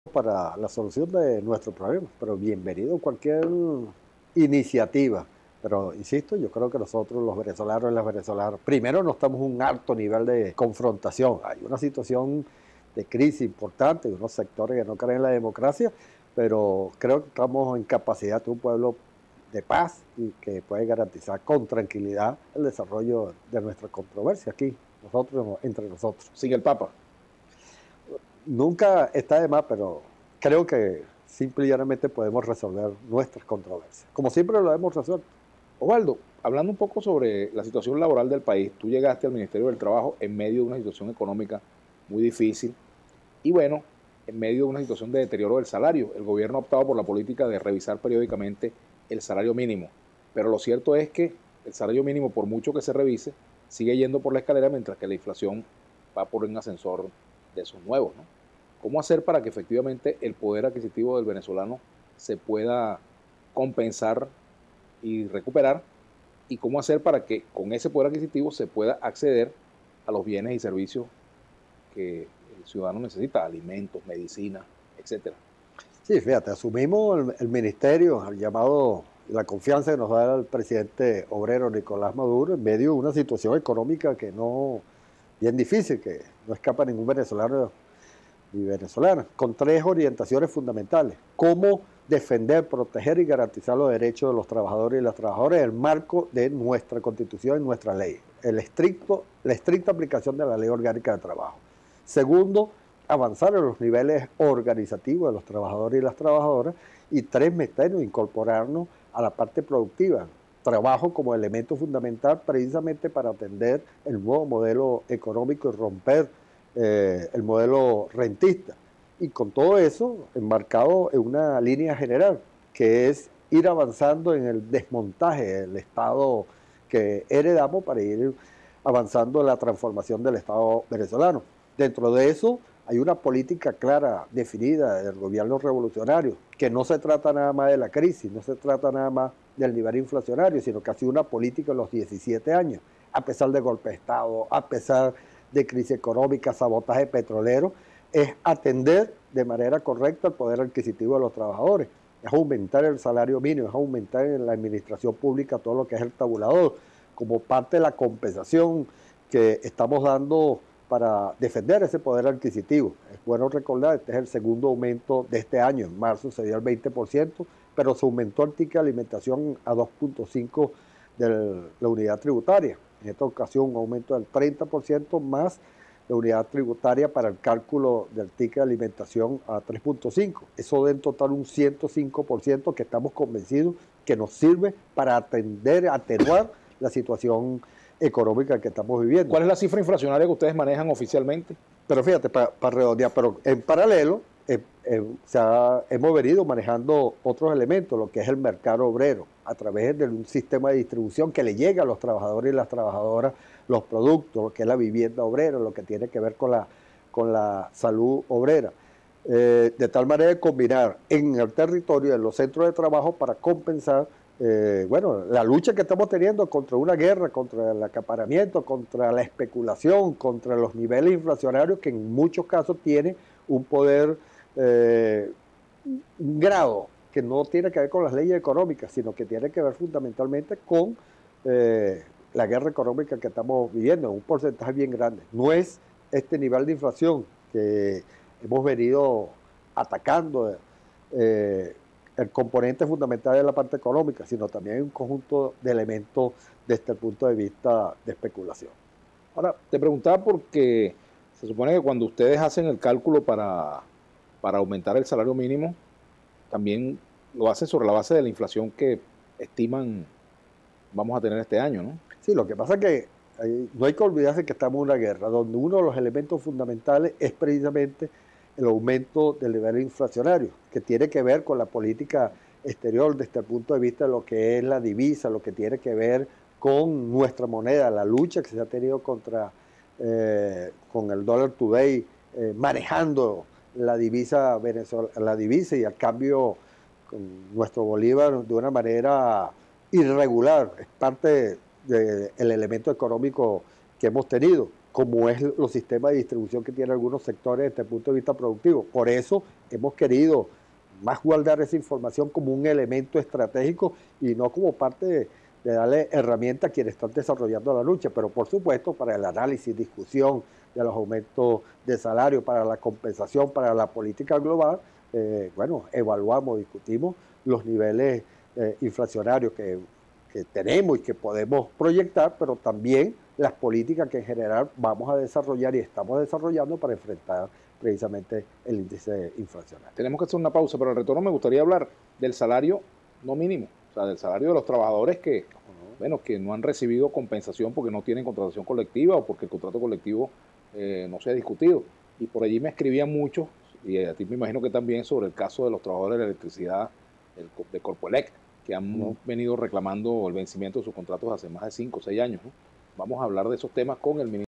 para la solución de nuestros problemas, pero bienvenido cualquier iniciativa. Pero insisto, yo creo que nosotros los venezolanos y las venezolanas, primero no estamos en un alto nivel de confrontación. Hay una situación de crisis importante, unos sectores que no creen en la democracia, pero creo que estamos en capacidad de un pueblo de paz y que puede garantizar con tranquilidad el desarrollo de nuestra controversia aquí, nosotros entre nosotros. Sin el Papa. Nunca está de más, pero creo que simple y llanamente podemos resolver nuestras controversias, como siempre lo hemos resuelto. Osvaldo, hablando un poco sobre la situación laboral del país, tú llegaste al Ministerio del Trabajo en medio de una situación económica muy difícil y bueno, en medio de una situación de deterioro del salario. El gobierno ha optado por la política de revisar periódicamente el salario mínimo, pero lo cierto es que el salario mínimo, por mucho que se revise, sigue yendo por la escalera mientras que la inflación va por un ascensor de esos nuevos, ¿no? ¿Cómo hacer para que efectivamente el poder adquisitivo del venezolano se pueda compensar y recuperar? ¿Y cómo hacer para que con ese poder adquisitivo se pueda acceder a los bienes y servicios que el ciudadano necesita, alimentos, medicina, etcétera? Sí, fíjate, asumimos el ministerio, el llamado, la confianza que nos da el presidente obrero Nicolás Maduro en medio de una situación económica que no, bien difícil, que no escapa a ningún venezolano y venezolana, con tres orientaciones fundamentales: cómo defender, proteger y garantizar los derechos de los trabajadores y las trabajadoras en el marco de nuestra Constitución y nuestra ley, la estricta aplicación de la Ley Orgánica de Trabajo. Segundo, avanzar en los niveles organizativos de los trabajadores y las trabajadoras. Y tres, meternos, incorporarnos a la parte productiva, trabajo como elemento fundamental precisamente para atender el nuevo modelo económico y romper el modelo rentista. Y con todo eso enmarcado en una línea general, que es ir avanzando en el desmontaje del Estado que heredamos para ir avanzando en la transformación del Estado venezolano. Dentro de eso hay una política clara, definida del gobierno revolucionario, que no se trata nada más de la crisis, no se trata nada más del nivel inflacionario, sino que ha sido una política en los 17 años, a pesar de golpe de Estado, a pesar de crisis económica, sabotaje petrolero, es atender de manera correcta el poder adquisitivo de los trabajadores, es aumentar el salario mínimo, es aumentar en la administración pública todo lo que es el tabulador, como parte de la compensación que estamos dando para defender ese poder adquisitivo. Es bueno recordar, este es el segundo aumento de este año, en marzo se dio el 20%, pero se aumentó el ticket de alimentación a 2.5 de la unidad tributaria. En esta ocasión un aumento del 30% más la unidad tributaria para el cálculo del ticket de alimentación a 3.5. Eso da en total un 105% que estamos convencidos que nos sirve para atenuar la situación económica que estamos viviendo. ¿Cuál es la cifra inflacionaria que ustedes manejan oficialmente? Pero fíjate, para redondear, pero en paralelo hemos venido manejando otros elementos, lo que es el mercado obrero, a través de un sistema de distribución que le llega a los trabajadores y las trabajadoras los productos, lo que es la vivienda obrera, lo que tiene que ver con la salud obrera. De tal manera de combinar en el territorio, en los centros de trabajo, para compensar la lucha que estamos teniendo contra una guerra, contra el acaparamiento, contra la especulación, contra los niveles inflacionarios que en muchos casos tiene un poder, un grado que no tiene que ver con las leyes económicas, sino que tiene que ver fundamentalmente con la guerra económica que estamos viviendo, en un porcentaje bien grande. No es este nivel de inflación que hemos venido atacando, el componente fundamental de la parte económica, sino también un conjunto de elementos desde el punto de vista de especulación. Ahora, te preguntaba porque se supone que cuando ustedes hacen el cálculo para aumentar el salario mínimo, también lo hacen sobre la base de la inflación que estiman vamos a tener este año, ¿no? Sí, lo que pasa es que no hay que olvidarse que estamos en una guerra, donde uno de los elementos fundamentales es precisamente el aumento del nivel inflacionario, que tiene que ver con la política exterior desde el punto de vista de lo que es la divisa, lo que tiene que ver con nuestra moneda, la lucha que se ha tenido con el dólar today, manejando la divisa y el cambio con nuestro bolívar de una manera irregular. Es parte del elemento económico que hemos tenido, como es los sistemas de distribución que tienen algunos sectores desde el punto de vista productivo. Por eso hemos querido más guardar esa información como un elemento estratégico y no como parte de darle herramientas a quienes están desarrollando la lucha, pero por supuesto para el análisis, discusión de los aumentos de salario, para la compensación, para la política global, bueno, evaluamos, discutimos los niveles inflacionarios que tenemos y que podemos proyectar, pero también las políticas que en general vamos a desarrollar y estamos desarrollando para enfrentar precisamente el índice inflacionario. Tenemos que hacer una pausa, pero al retorno me gustaría hablar del salario no mínimo, o sea, del salario de los trabajadores que, bueno, que no han recibido compensación porque no tienen contratación colectiva o porque el contrato colectivo no se ha discutido. Y por allí me escribían muchos, y a ti me imagino que también, sobre el caso de los trabajadores de la electricidad de Corpoelec, que han venido reclamando el vencimiento de sus contratos hace más de 5 o 6 años, ¿no? Vamos a hablar de esos temas con el ministro